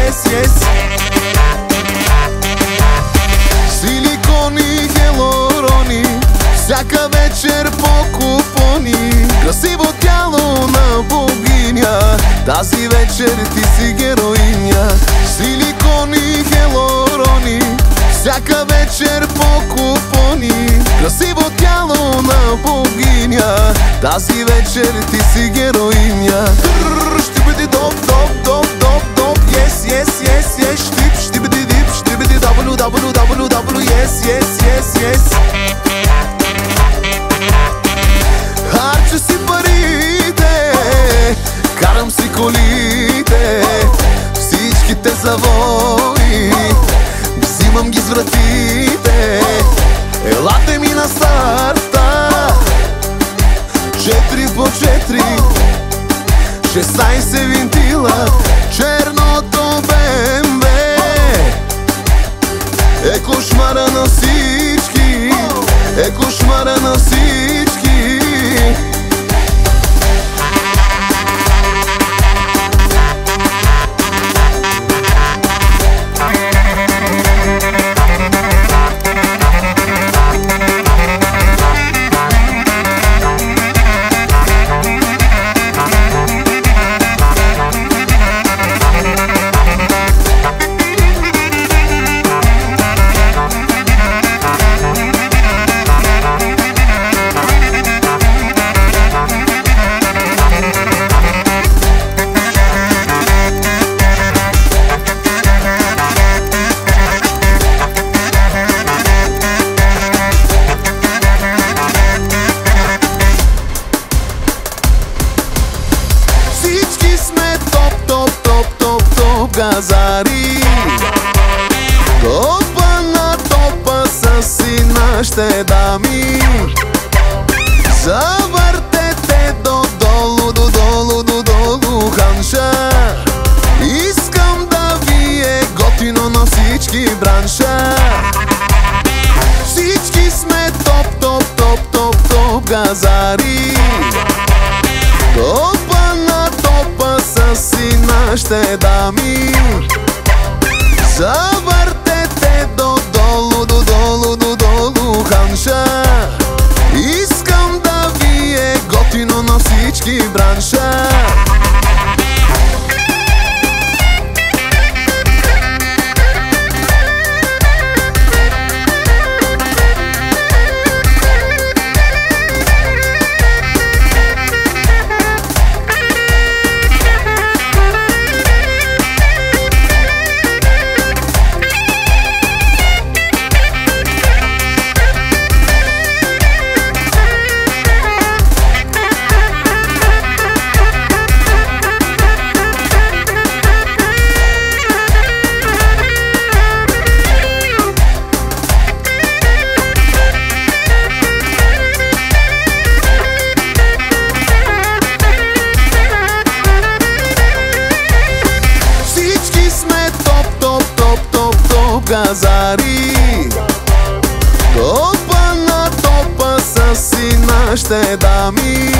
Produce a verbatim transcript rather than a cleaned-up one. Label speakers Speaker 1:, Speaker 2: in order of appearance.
Speaker 1: yes, yes. Силикони, хелорони, всяка вечер по купони. Красиво тяло на богиня, тази вечер ти си героиня. Силикони, хелорони, всяка вечер по купони. Красиво тяло на богиня, тази вечер ти си героиня. Ще бъде доп, доп, доп, доп, доп, yes, yes, yes, yes. Штип, ще бъде дип, ще бъде дабл, дабл, дабл, дабл, yes, yes, yes, yes. Харча си парите, карам си колите, всичките завои, взимам ги с вратите. Елате ми на старта, четири по четири, шестнайсет винтила, черното Бе Ем Ве. Е кошмара на всички, е кошмара на всички. Газари, топа на топа са си нашите дами. Завъртете додолу, додолу, додолу ханша. Искам да ви е готино на всички бранша. Всички сме топ, топ, топ, топ, топ газари. Топа на топа са си нашите дами. Завъртете додолу, додолу, додолу ханша. Искам да ви е готино на всички бранша. Газари, топа на топа са си нашите дами.